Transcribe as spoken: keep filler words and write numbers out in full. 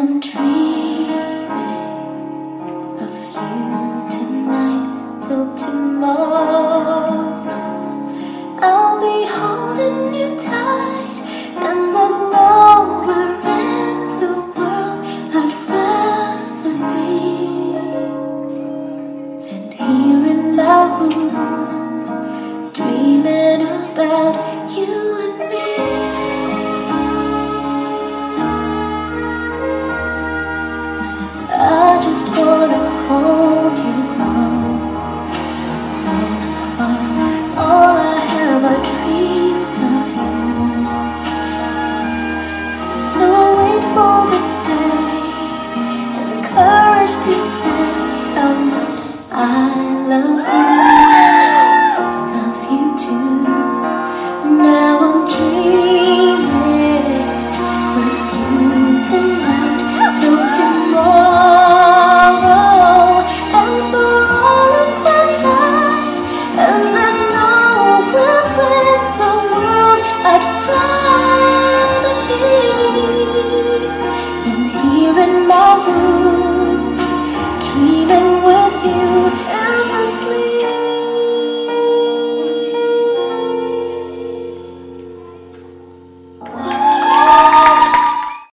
I'm dreaming of you tonight till tomorrow. I'll be holding you tight, and there's nowhere in the world I'd rather be than here in my room, dreaming about you and me. I just wanna hold you close, it's so far. All I have are dreams of you, so I wait for the day and the courage to say how much I love you.